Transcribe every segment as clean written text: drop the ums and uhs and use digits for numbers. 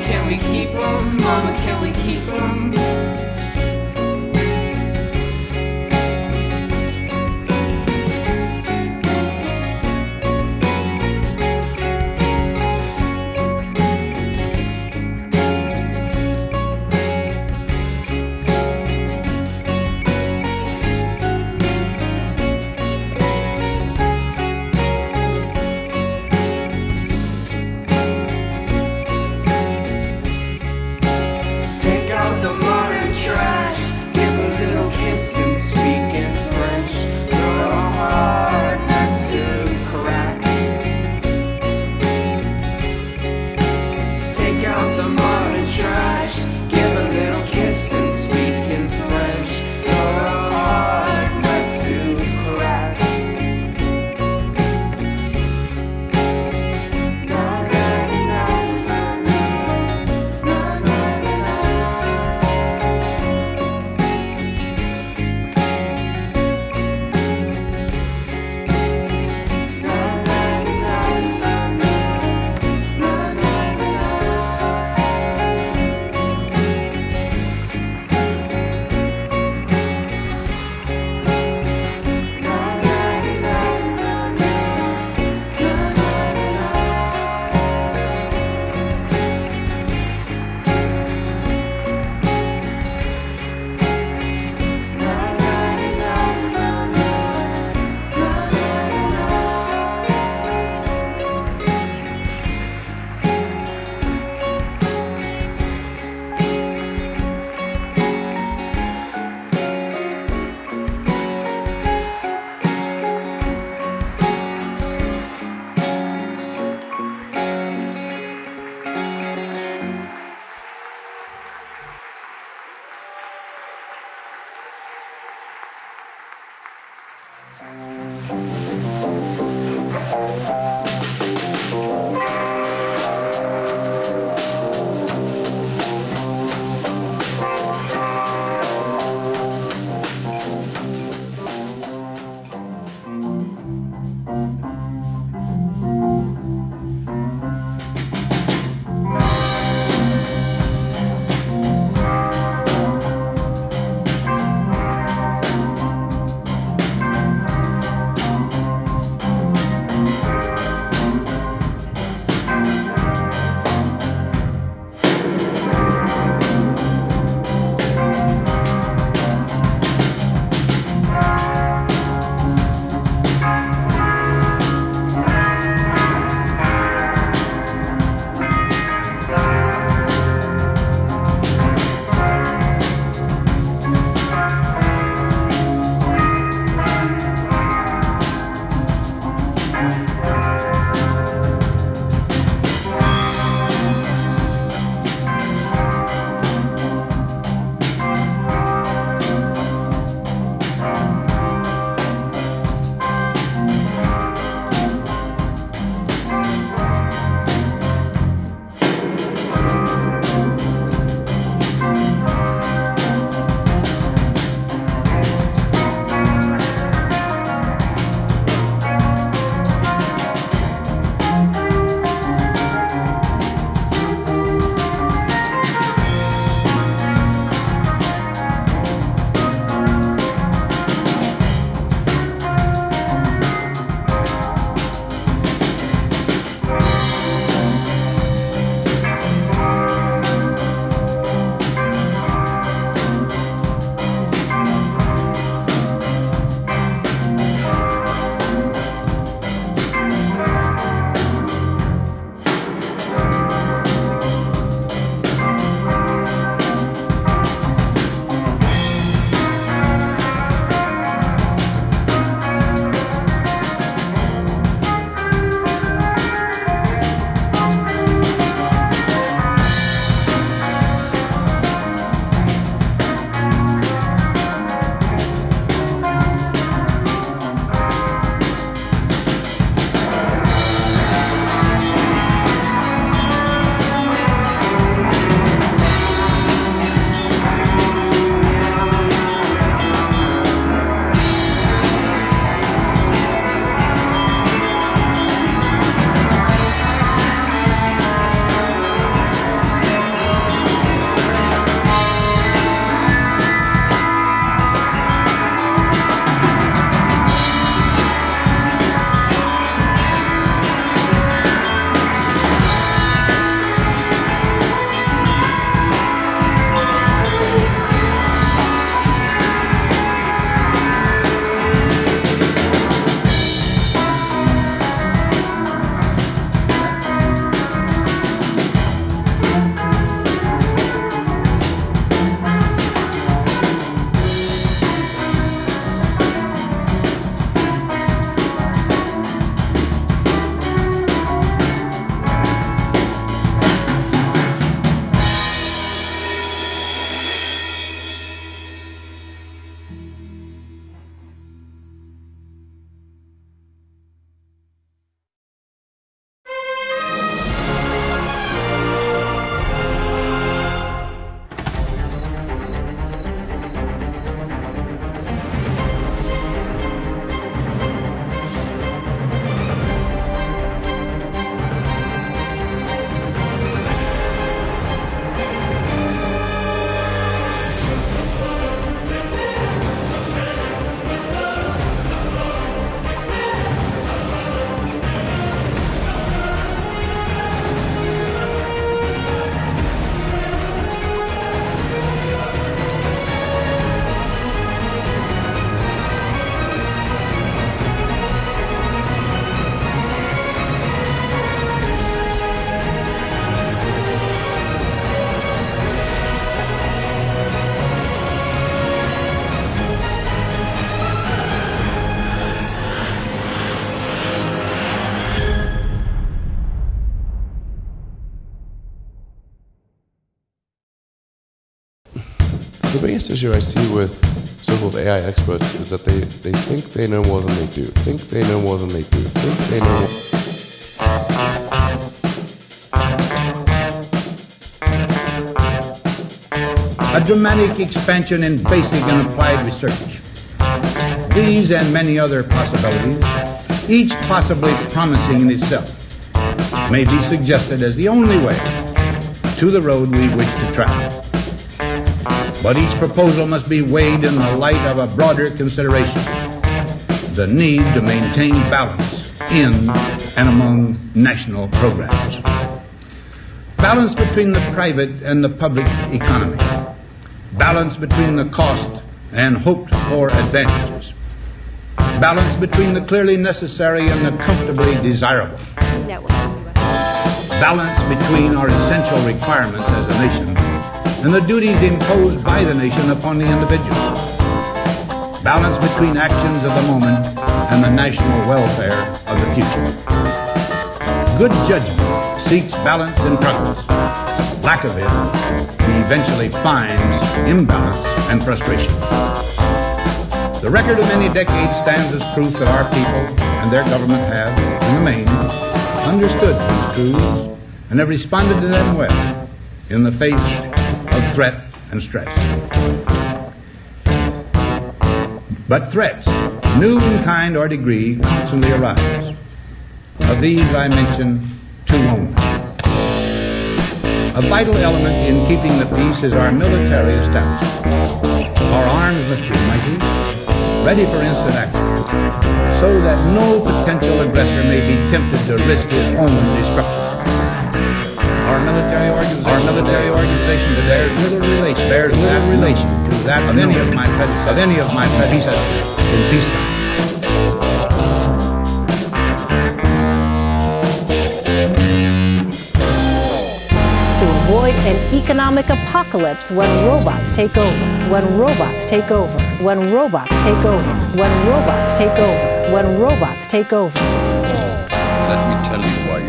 can we keep 'em? Mama, can we keep 'em? The The biggest issue I see with so-called AI experts is that they think they know more than they do. Think they know more than they do. Think they know more. A dramatic expansion in basic and applied research. These and many other possibilities, each possibly promising in itself, may be suggested as the only way to the road we wish to travel. But each proposal must be weighed in the light of a broader consideration, the need to maintain balance in and among national programs. Balance between the private and the public economy. Balance between the cost and hoped-for advantages. Balance between the clearly necessary and the comfortably desirable. Balance between our essential requirements as a nation and the duties imposed by the nation upon the individual. Balance between actions of the moment and the national welfare of the future. Good judgment seeks balance in progress. Lack of it eventually finds imbalance and frustration. The record of many decades stands as proof that our people and their government have, in the main, understood these truths and have responded to them well in the face of threat and stress. But threats, new in kind or degree, constantly arise. Of these I mention two only. A vital element in keeping the peace is our military establishment. Our arms must be mighty, ready for instant action, so that no potential aggressor may be tempted to risk his own destruction. Our military organization bears little relation to that of any of my predecessors in peacetime. Avoid an economic apocalypse when robots take over, when robots take over, when robots take over, when robots take over, when robots take over. Let me tell you why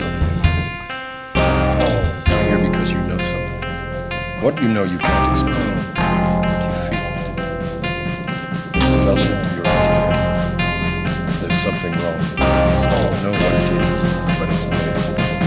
you're here. You're here because you know something. What you know you can't explain, but you feel it. You felt it into your heart. There's something wrong. You don't know what it is, but it's there.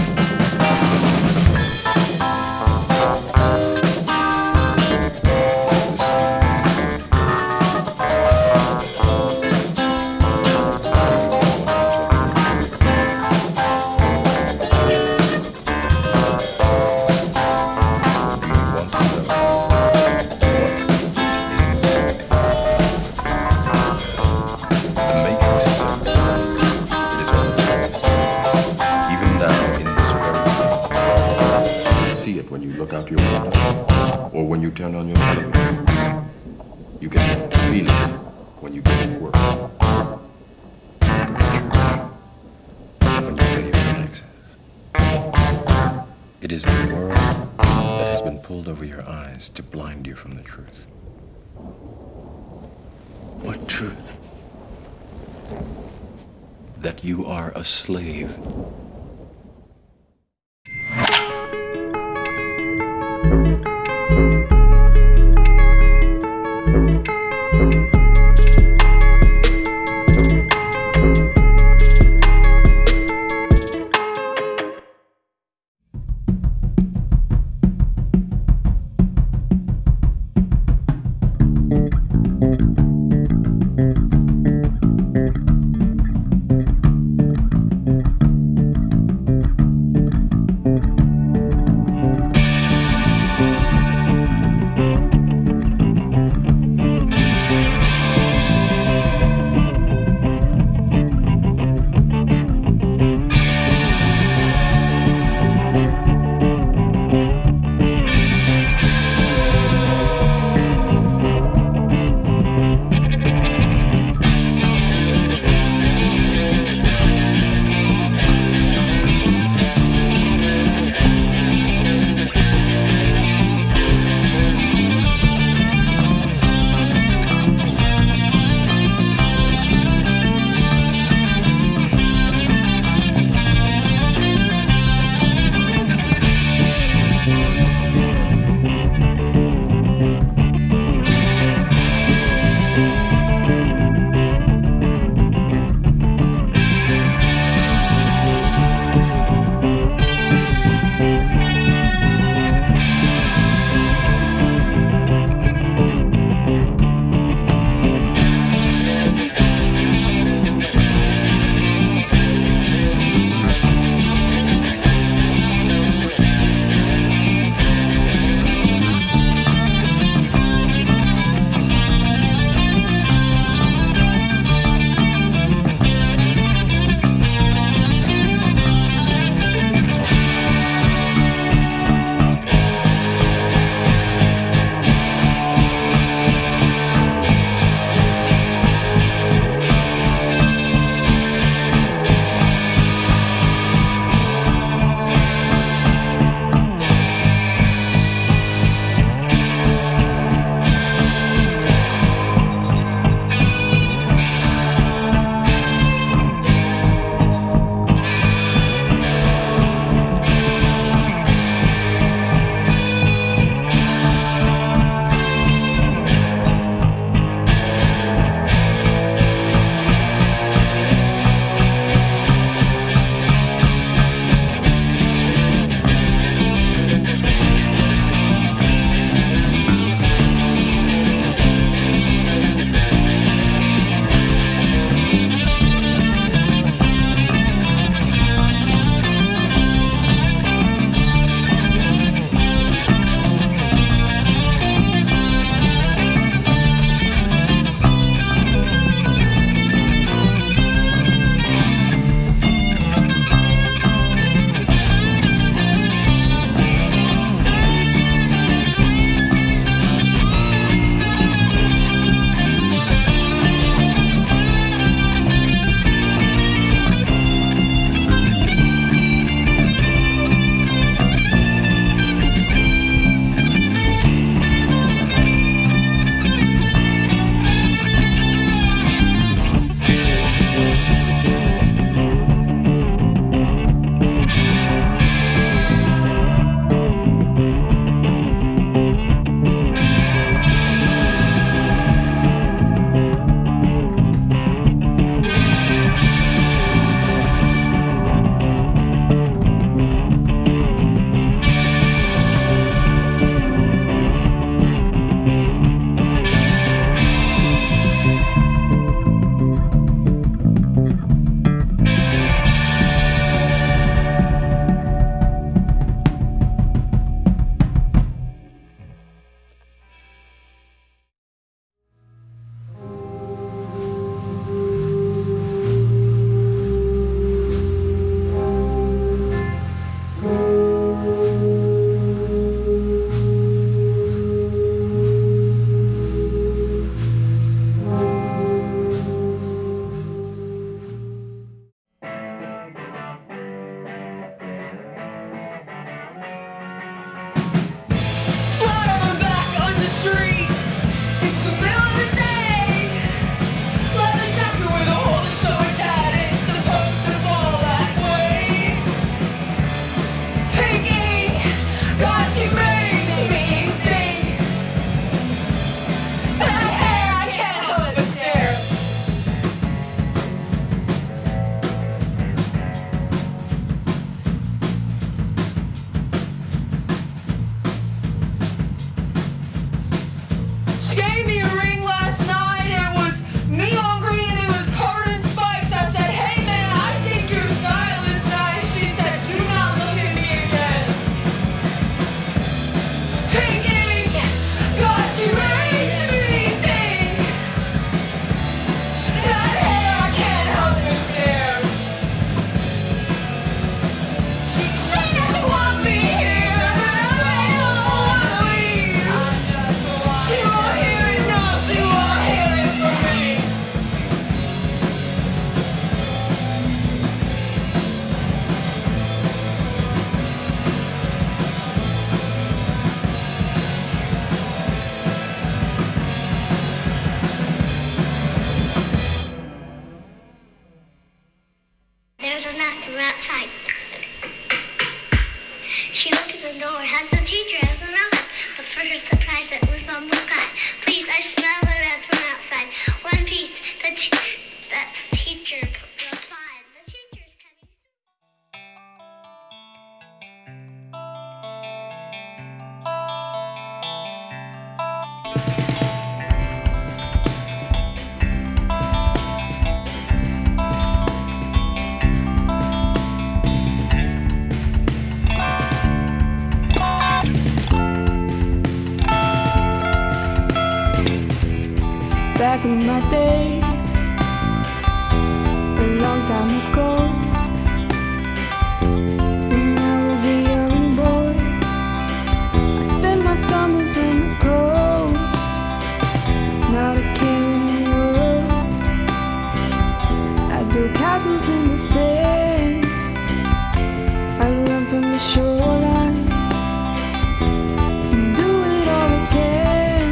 When you look out your window, or when you turn on your television. You can feel it when you go to work, when you go to church, when you pay your taxes. It is the world that has been pulled over your eyes to blind you from the truth. What truth? That you are a slave. there's a knock from outside. She looked at the door. Has the teacher has a knock? But for her surprise, it was the guy. Please, I smell the red from outside. One piece. The teacher replied. The teacher's coming soon. Back in my day, a long time ago, when I was a young boy, I spent my summers on the coast, not a care in the world. I'd build castles in the sand, I'd run from the shoreline and do it all again.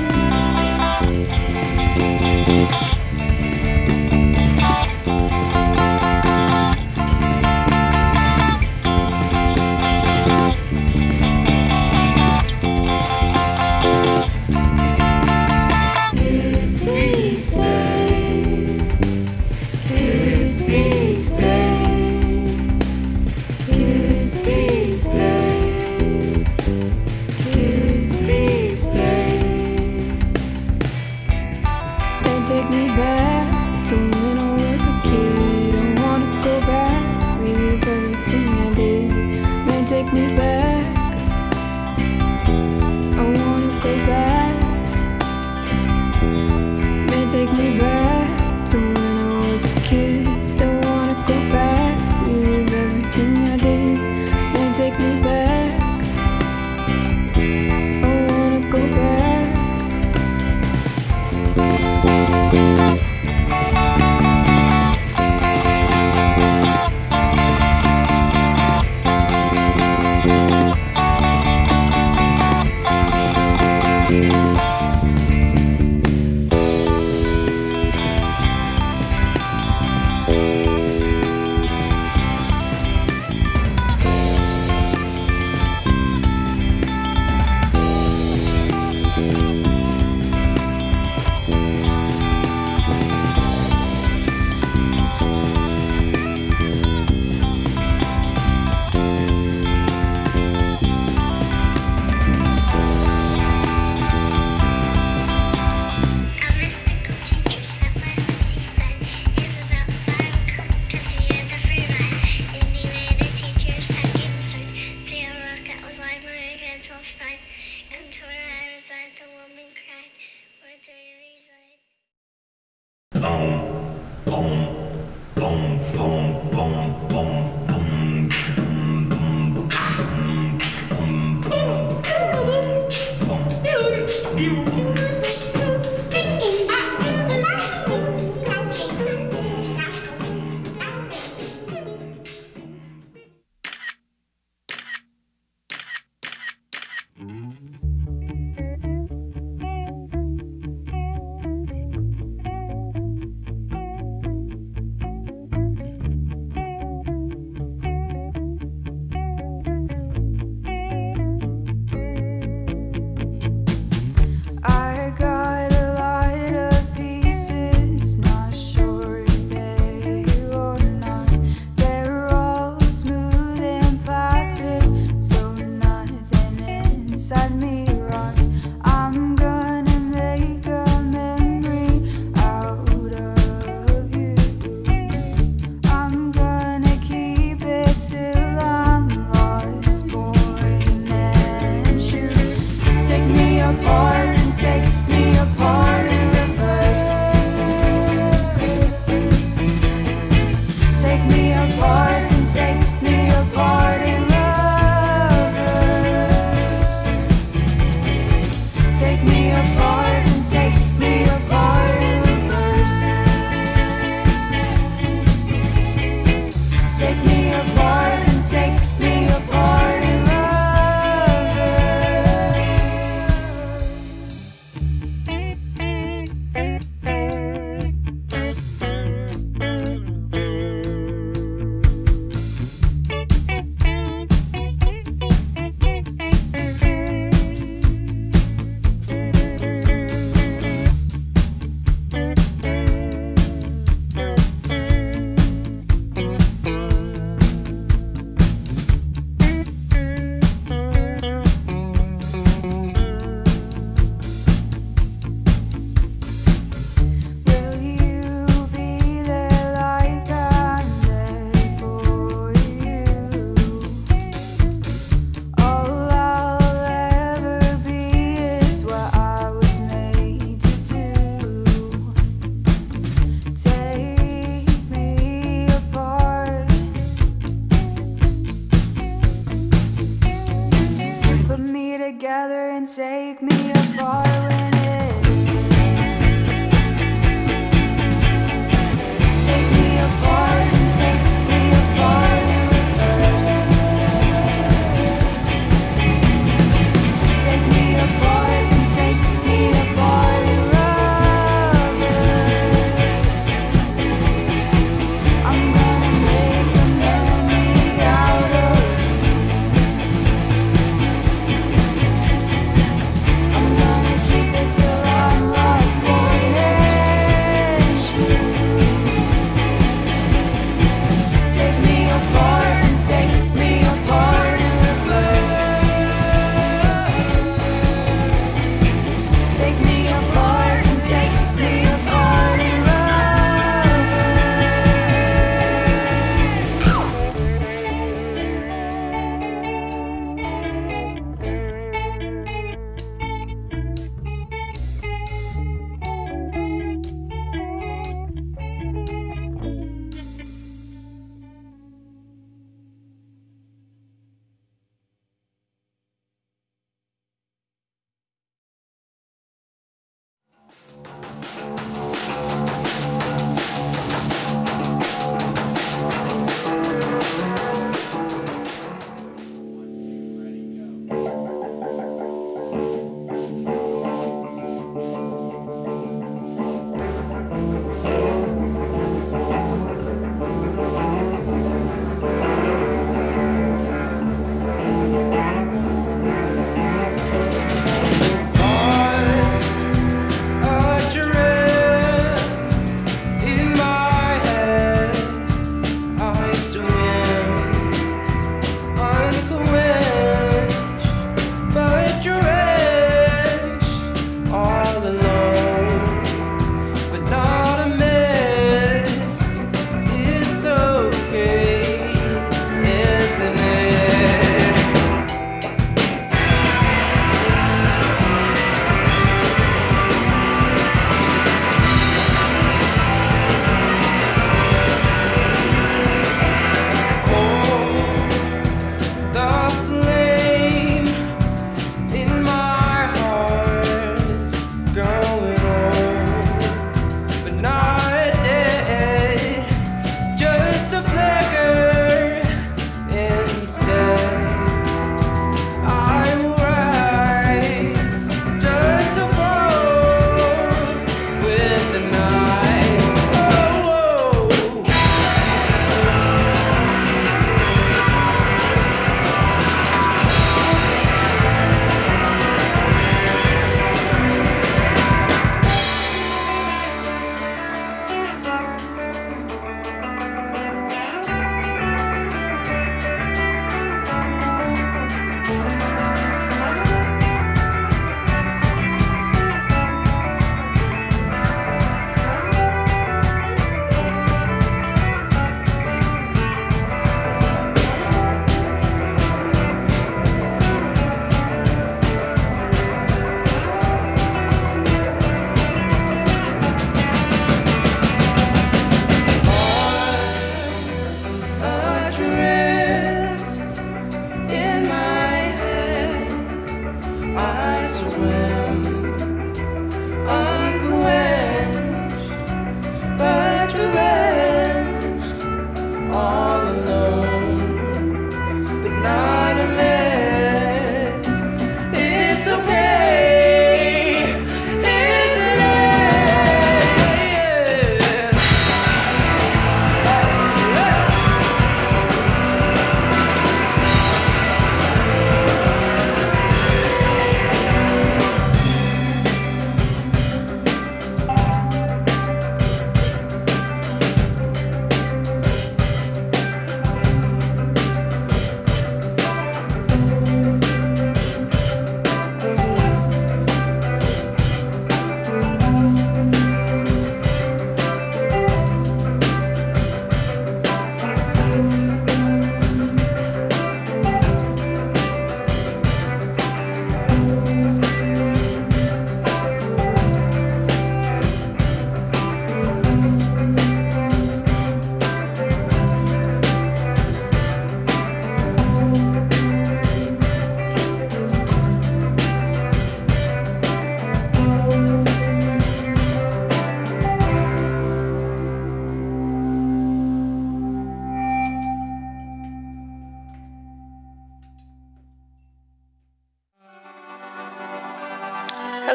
Take me back to when I was a kid. I wanna go back, relive everything I did. Man, take me back. I wanna go back. Man, take me back to when I was a kid. I wanna go back, relive everything I did. Man, take me back. I wanna go back.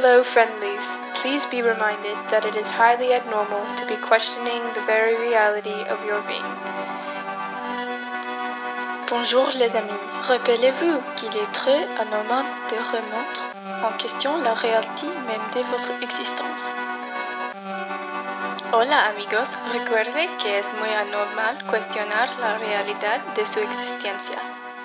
Hello, friendlies. Please be reminded that it is highly abnormal to be questioning the very reality of your being. Bonjour les amis. Rappelez-vous qu'il est très anormal de remettre en question la réalité même de votre existence. Hola amigos, recuerde que es muy anormal cuestionar la realidad de su existencia.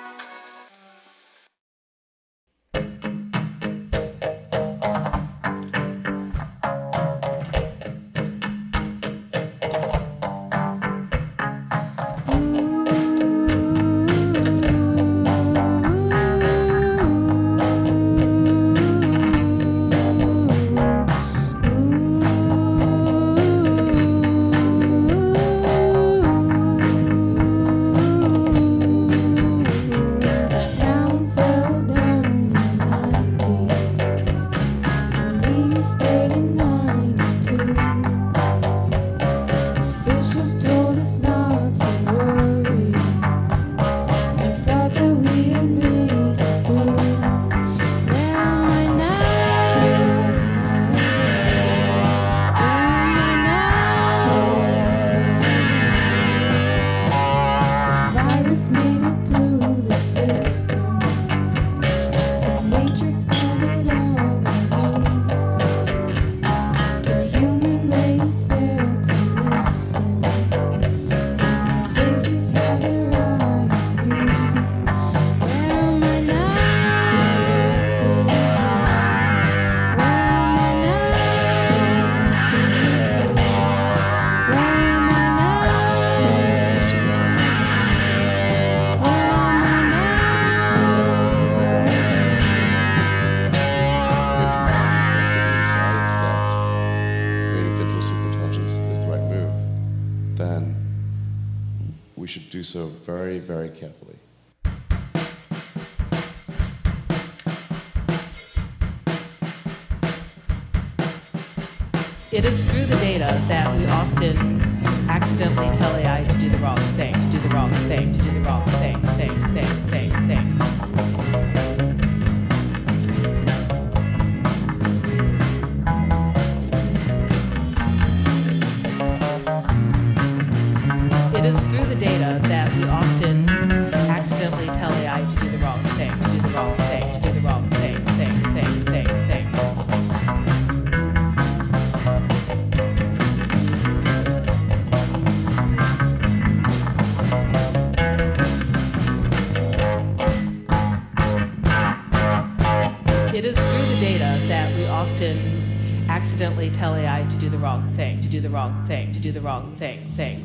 Do so very, very carefully. It is through the data that we often accidentally tell AI to do the wrong thing, to do the wrong thing, to do the wrong thing. It is through the data that we often accidentally tell AI to do the wrong thing, to do the wrong thing, to do the wrong thing. It is through the data that we often accidentally tell AI to do the wrong thing, to do the wrong thing, to do the wrong thing.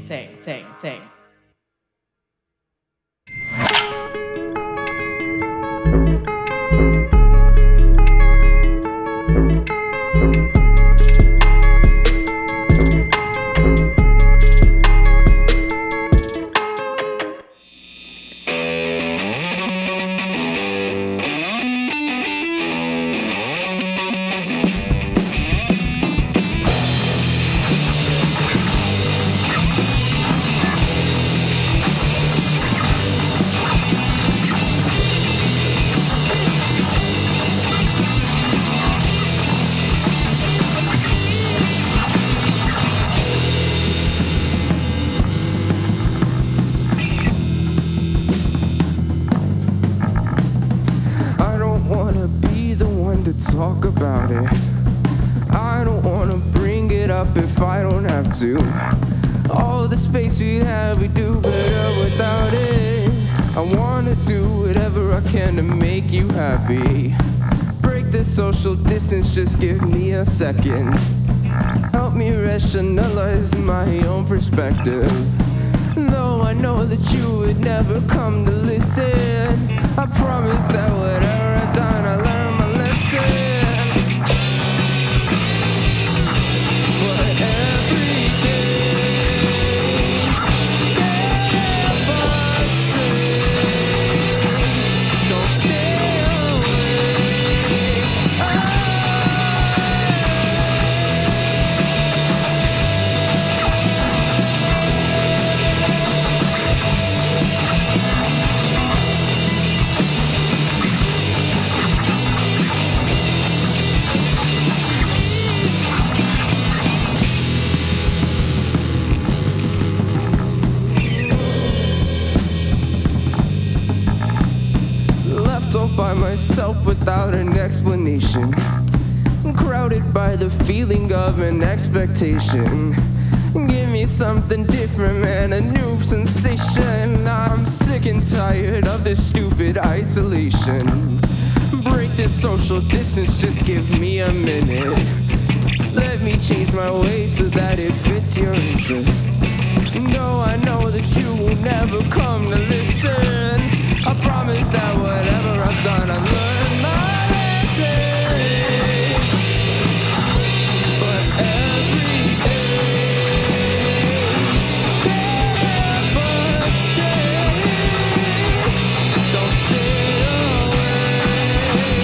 Talk about it. I don't wanna bring it up if I don't have to. All the space we have, we do better without it. I wanna do whatever I can to make you happy. Break the social distance, just give me a second. Help me rationalize my own perspective. Though I know that you would never come to listen, I promise that whatever I've done, I learned my lesson. myself without an explanation. Crowded by the feeling of an expectation. Give me something different, man, a new sensation. I'm sick and tired of this stupid isolation. Break this social distance, just give me a minute. Let me change my ways so that it fits your interest. No, I know that you will never come to listen. I promise that whatever I've done, I've learned my lesson. But every day, never stay. Don't stay away.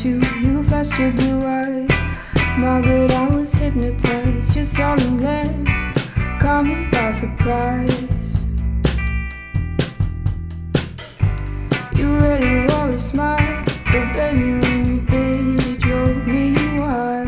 you. You flashed your blue eyes. Margaret, I was hypnotized. Your solemn glance caught me by surprise. You really wore a smile, but baby, when you did, it drove me wild.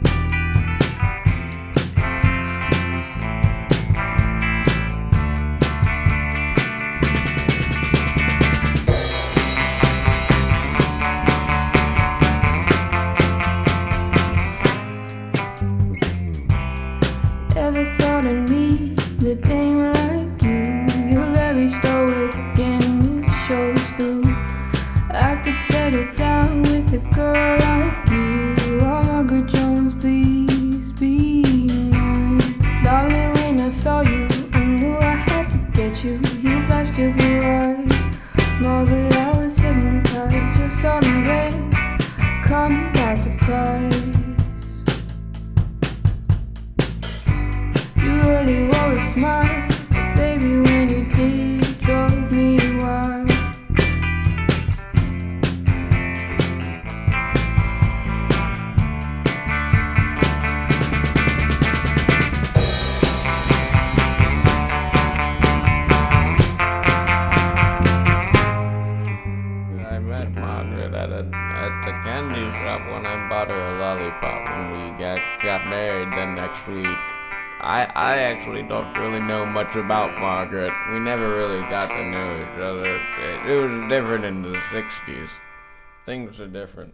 Never thought I'd meet a dame like you. You're very stoic and it shows through. I could settle down with a girl like you. Oh, Margaret Jones, please be mine. Darling, when I saw you, I knew I had to get you. You flashed your blue eyes. Margaret, I was hypnotized. Your solemn glance caught me by surprise. You really wore a smile, but baby, when you did, it drove me wild. I met Margaret at the candy shop when I bought her a lollipop, and we got married the next week. I actually don't really know much about Margaret. We never really got to know each other. It was different in the 60s. Things are different.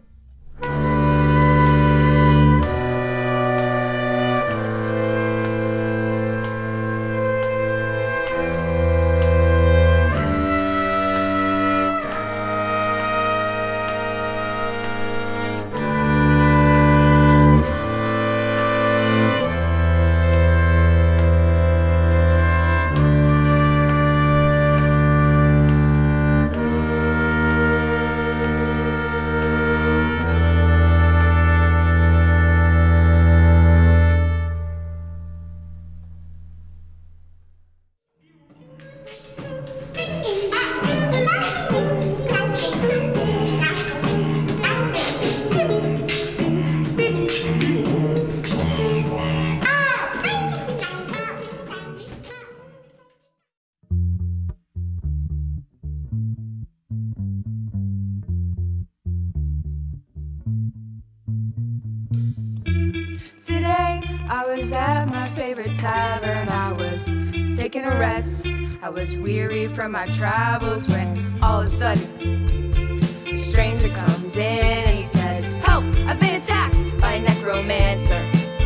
Today, I was at my favorite tavern. I was taking a rest. I was weary from my travels when all of a sudden a stranger comes in and he says, "Help! I've been attacked by a necromancer."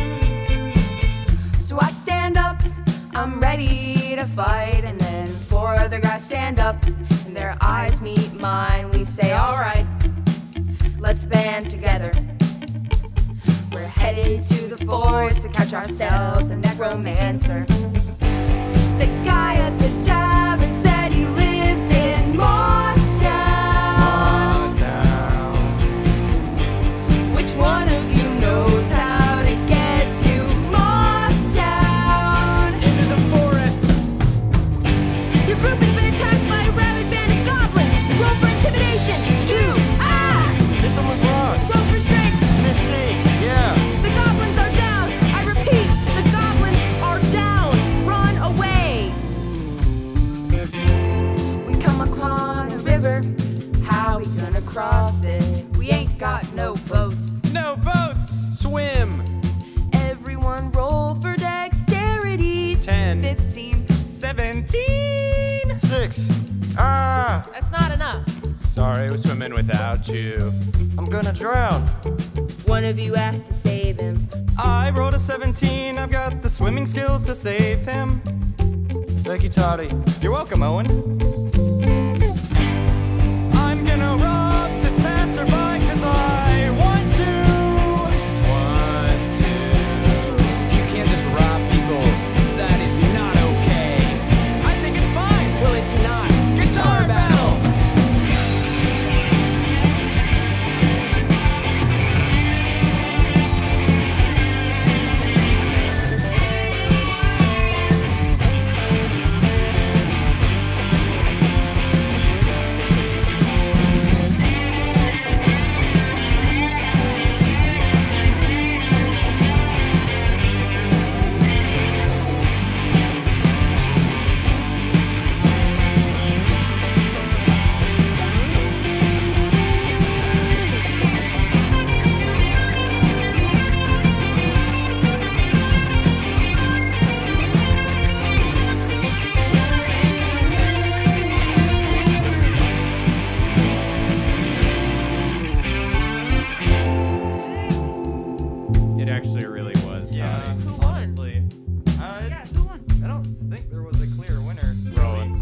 So I stand up, I'm ready to fight, and then four other guys stand up and their eyes meet mine. We say, "Alright, let's band together. We're headed to the forest to catch ourselves a necromancer." The guy at the tavern said he lives in Morristown. Which one of you knows how to get to Morristown? Into the forest! Your group has been attacked by a rabid band of goblins. Roll for intimidation. 2. Hit them with rocks! Roll for strength. 15! Yeah! The goblins are down. I repeat, the goblins are down. Run away. We come upon a river. How we gonna cross it? We ain't got no boats. No boats! Swim! Everyone roll for dexterity. 10. 15. 17! 6! Ah! That's not enough. Sorry, we're swimming without you. I'm gonna drown. One of you has to save him. I rolled a 17. I've got the swimming skills to save him. Thank you, Toddy. You're welcome, Owen. I'm gonna rob this passerby 'cause I want to. 1, 2. You can't just rob people. That is not okay. I think it's fine. Well, it's not. Guitar battle.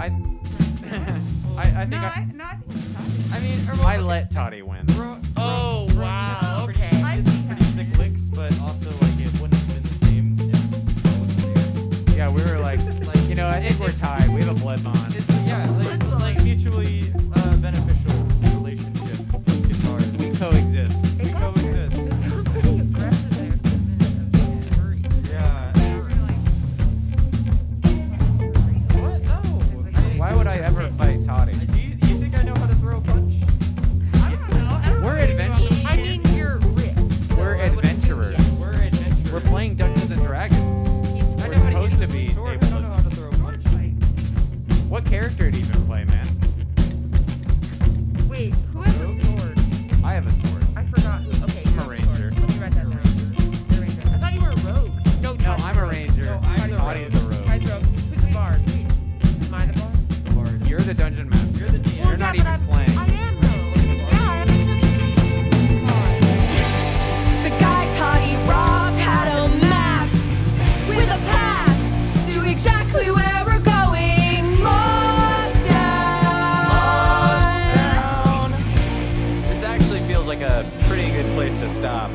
I think I mean, I let Toddy win. Oh, wow. Okay. It's pretty sick licks, but also like it wouldn't have been the same if I wasn't here. Yeah, we were like you know, I think we're tied. We have a blood bond. Yeah, like mutually beneficial relationship with guitars. We coexist. We coexist. Pretty aggressive there for a minute. Yeah. What? No. Why would I ever fight Toddy? Do you think I know how to throw a punch? I don't know. We're adventurers. I mean, you're ripped. We're adventurers. We're adventurers. We're playing Dungeons and Dragons. We're supposed to be able to know how to throw a punch. What character do you even play, man? Wait, who has a sword? I have a sword. I forgot who. Okay, I'm a ranger. Let me write that down. You're a ranger. I thought you were a rogue. No, I'm a ranger. No, I'm the Toddy's the rogue. Toddy's the rogue. Who's the bard? Am I the bard? You're the dungeon master. You're the DM. Well, You're not yeah, even but playing. I am though. Yeah, I'm The guy Toddy robbed had a map with a path to exactly where we're going. Town. This actually feels like a pretty good place to stop.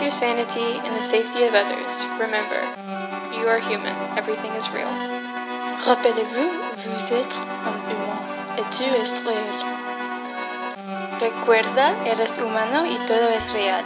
your sanity and the safety of others. Remember, you are human. Everything is real. Rappelez-vous, vous êtes un humain et tout est réel. Recuerda, eres humano y todo es real.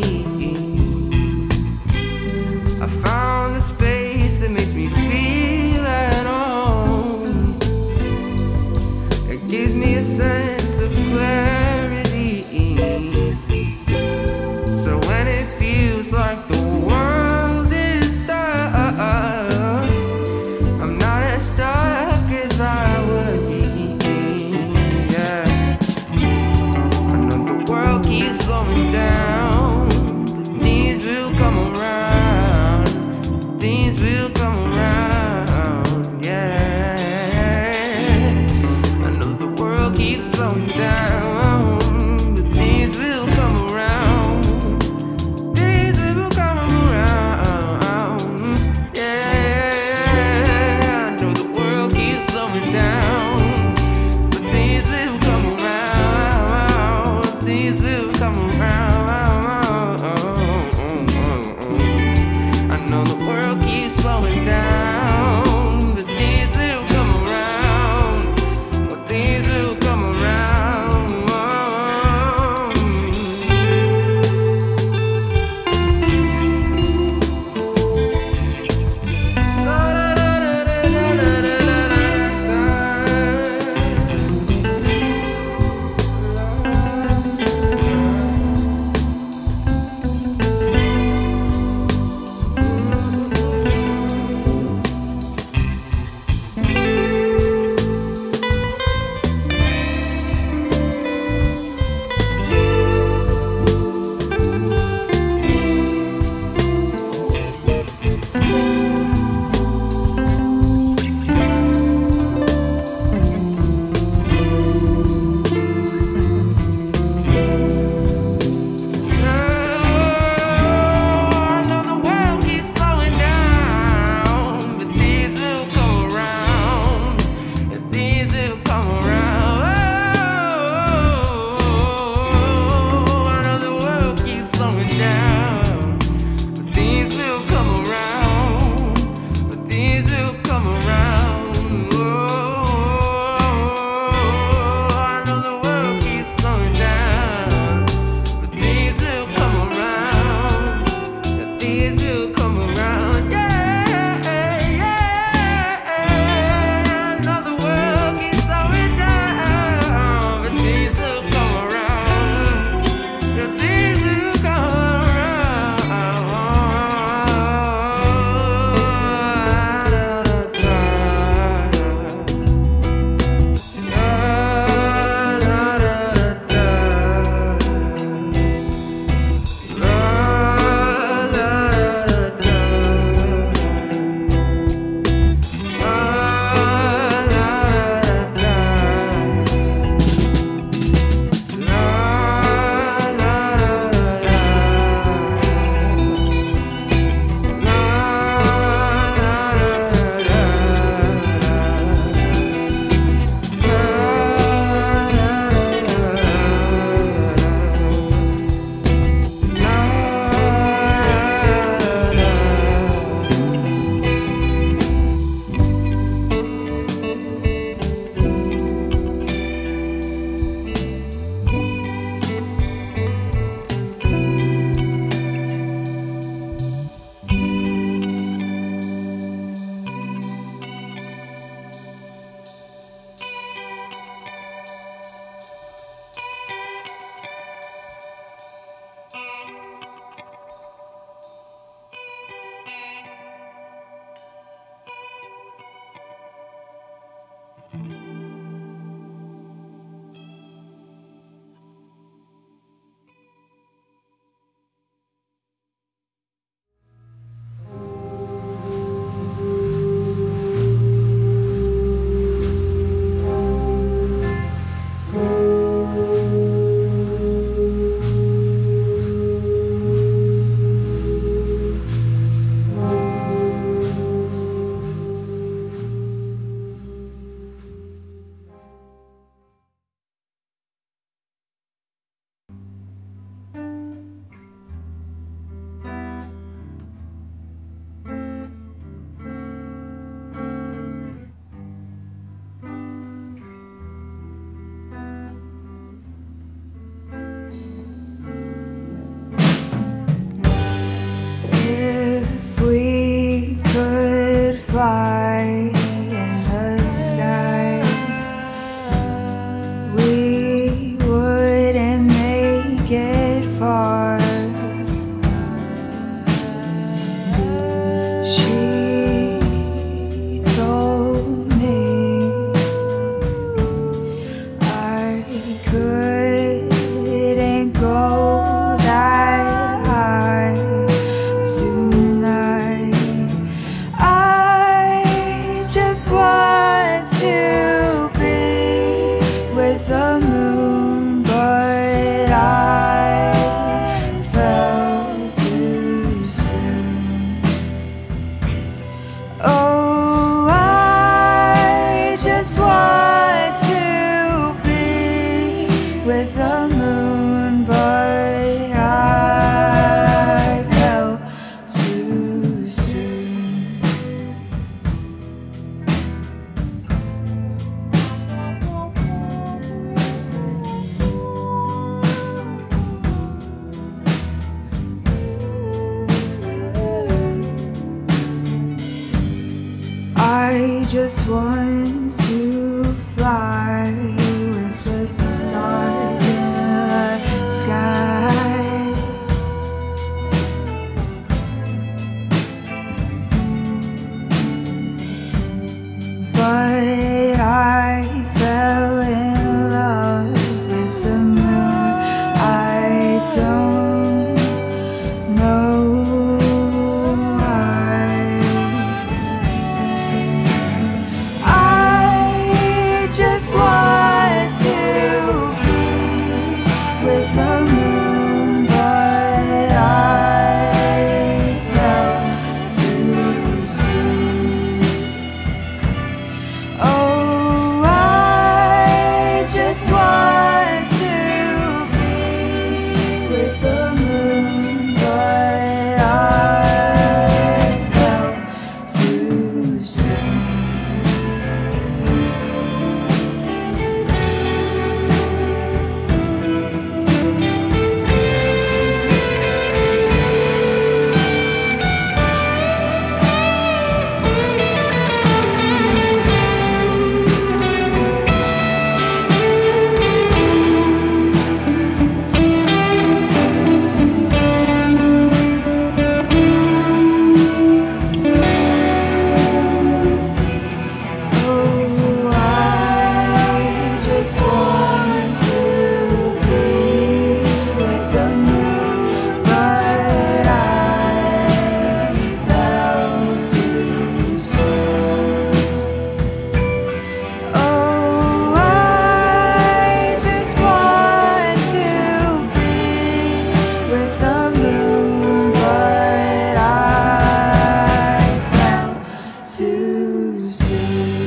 I found a space that makes me feel stuck as I would be. Yeah, I know the world keeps slowing down, but things will come around. Things will come around. Yeah, I know the world keeps slowing down, but things will come around. Things will come around. Yeah, I know the world just want to be with the moon, but I fell too soon. Oh, I just want to be with the moon, but I fell too soon. I just want to fly with the stars in the sky. But I fell in love with the moon. I don't know why. I just want to be with the moon, but I fell too soon. Oh, I just want to be with the moon, but I fell too soon. Oh, I just want to be with the moon, but I fell too soon. Oh, I just want to be with the moon, but I fell too soon.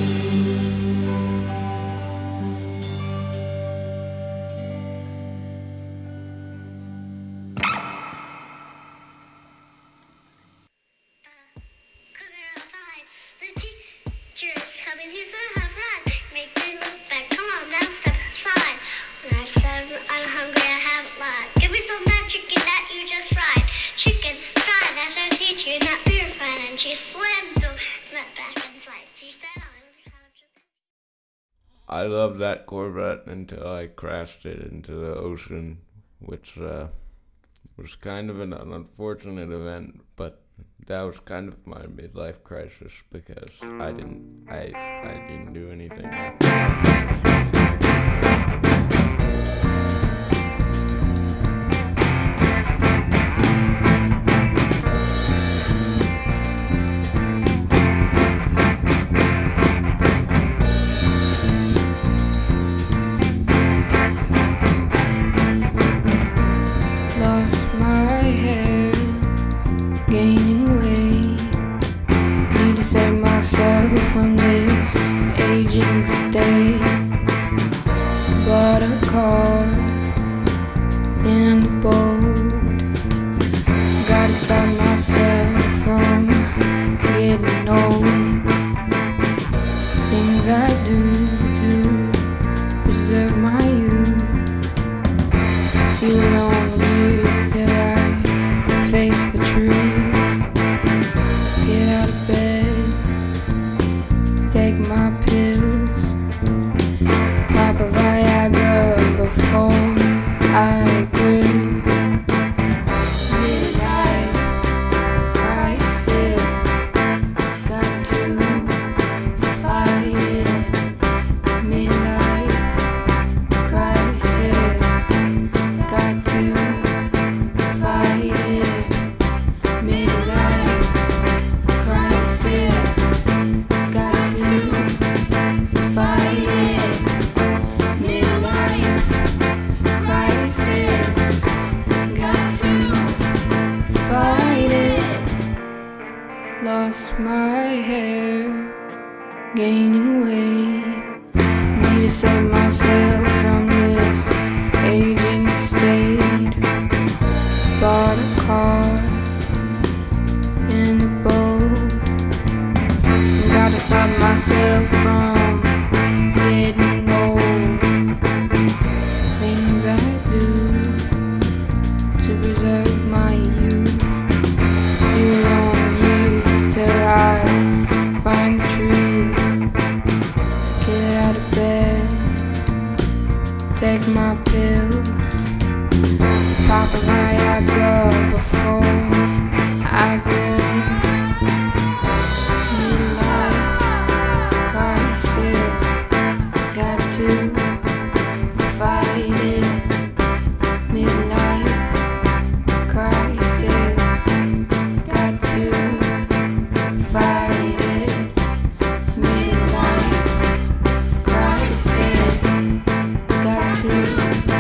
Come here outside. The teacher is coming. He's gonna have fun. Make me look back. Come on now, step aside. When I said I'm hungry, I haven't lied. Give me some of that chicken that you just fried. Chicken fried as our teacher, not purified. And she swam to went back in flight. She said I was kind of chicken. I loved that Corvette until I crashed it into the ocean, which was kind of an unfortunate event, but that was kind of my midlife crisis because I didn't do anything. Lost my hair, gaining weight. Need to save myself from this aging state. Bought a car and a boat. Gotta stop myself from getting old. Things I do to preserve my youth. Feel lonely till I face the truth. Get out of bed, take my pills, pop a Viagra before I quit. Midlife crisis, got to fight it. Midlife crisis, got to fight it. Midlife crisis, got to gaining weight. Need to save myself from this aging state. Bought a car and a boat. Gotta stop myself from getting old. Things I do to preserve my youth. Few long years till I find the truth. Get out of bed, take my pills, pop a Viagra before I go. Midlife crisis, got to fight it. Midlife crisis, got to fight it. Midlife crisis, got to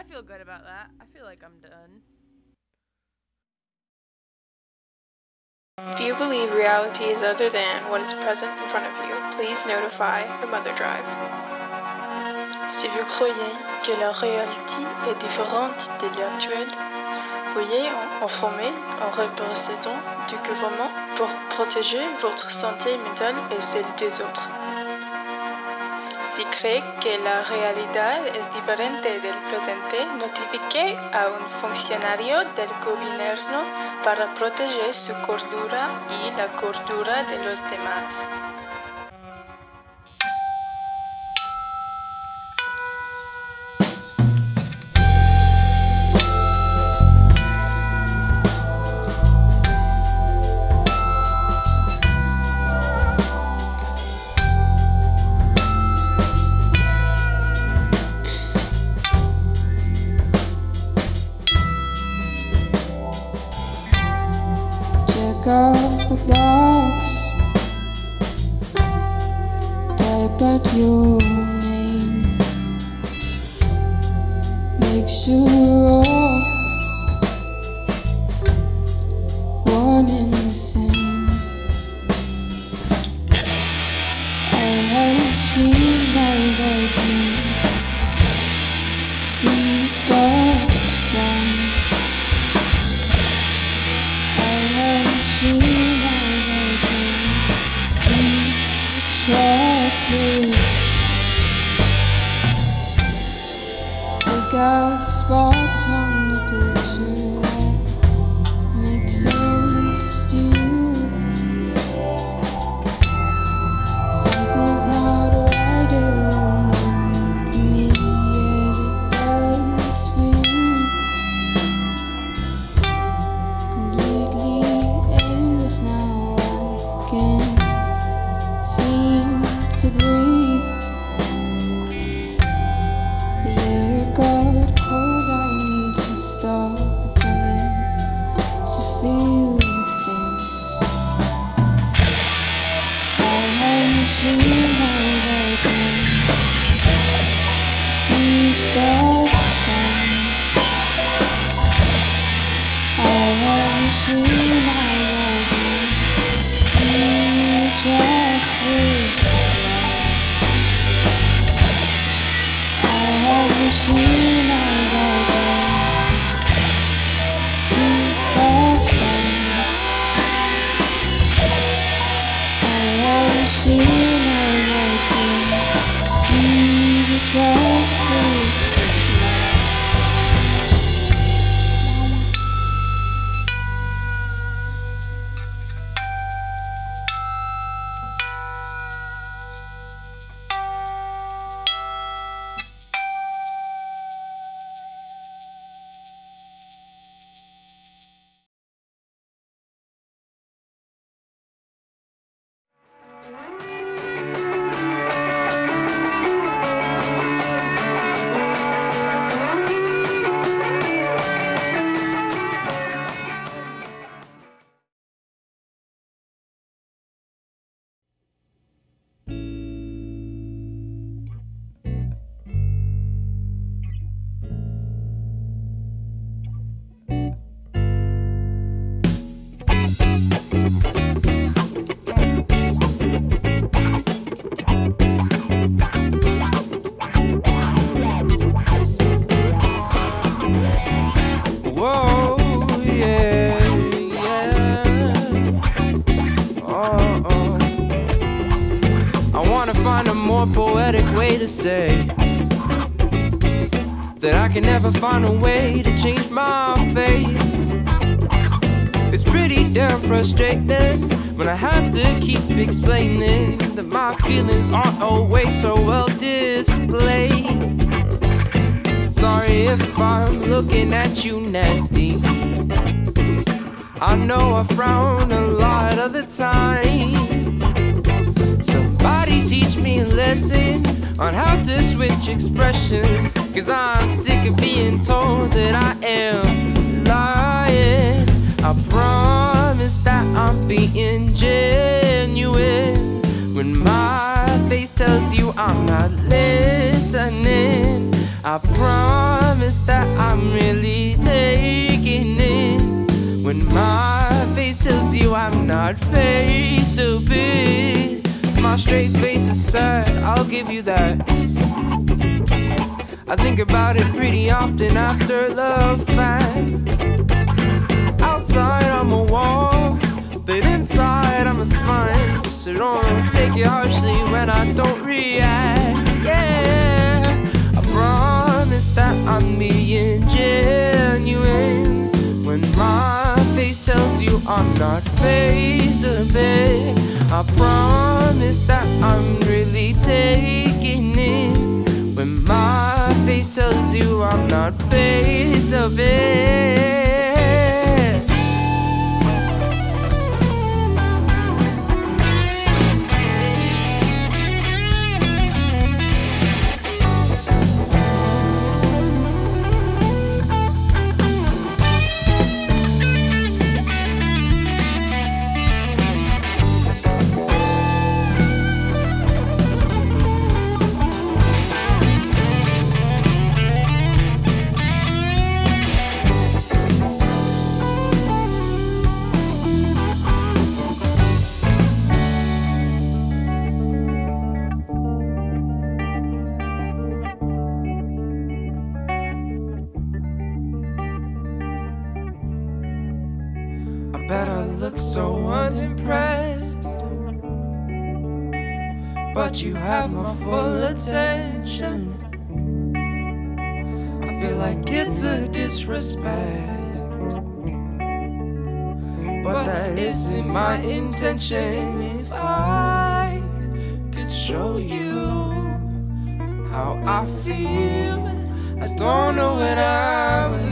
I feel good about that. I feel like I'm done. If you believe reality is other than what is present in front of you, please notify the Mother Drive. Si vous croyez que la réalité est différente de l'actuelle, veuillez informer en représentant du gouvernement pour protéger votre santé mentale et celle des autres. Si cree que la realidad es diferente del presente, notifique a un funcionario del gobierno para proteger su cordura y la cordura de los demás. Check out the box, type out your name, make sure all one and the same. I haven't seen eyes like you, see stars shine. Pick out spots on the picture that make sense to you. Something's not right, it won't work for me as it does for you. Completely endless now, I can't seem to breathe. The air got cold, I need to stop pretending to feel things. I haven't seen how I can see stop signs. I haven't seen how I can see traffic. I haven't seen as I can see stop signs. I haven't seen as I can see the traffic. Whoa, yeah, yeah. I wanna find a more poetic way to say that I can never find a way to change my face. It's pretty damn frustrating when I have to keep explaining that my feelings aren't always so well displayed. Sorry if I'm looking at you nasty. I know I frown a lot of the time. Somebody teach me a lesson on how to switch expressions, 'cause I'm sick of being told that I am lying. I promise that I'm being genuine when my face tells you I'm not listening. I promise that I'm really taking it. When my face tells you I'm not faced a bit. My straight face is sad, I'll give you that. I think about it pretty often after love fight. Outside I'm a wall, but inside I'm a sponge. So don't take it harshly when I don't react. Yeah, I promise that I'm being genuine. When my face tells you I'm not faced a bit. I promise that I'm really taking it. When my face tells you I'm not faced a bit. I bet I look so unimpressed, but you have my full attention. I feel like it's a disrespect, but that isn't my intention. If I could show you how I feel, I don't know what I would